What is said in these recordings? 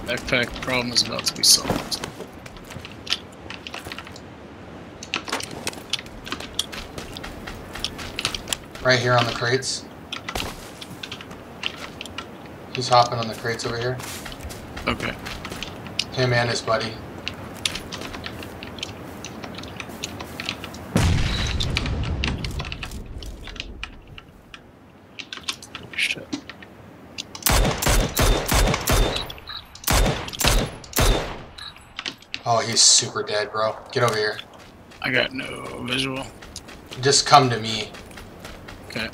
Backpack problem is about to be solved. Right here on the crates. He's hopping on the crates over here. Okay. Him and his buddy. Shit. Oh, he's super dead, bro. Get over here. I got no visual. Just come to me. Okay.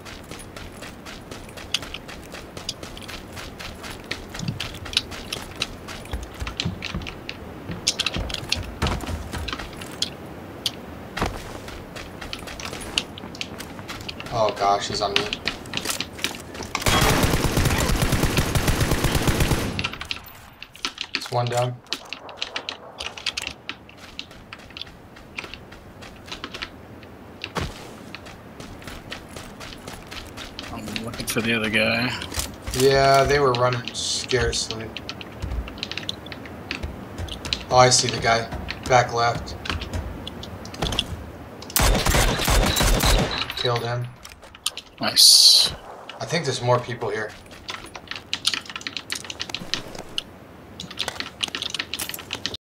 Oh gosh, he's on me. It's one down. I'm looking for the other guy. Yeah, they were running scarcely. Oh, I see the guy. Back left. Killed him. Nice. I think there's more people here.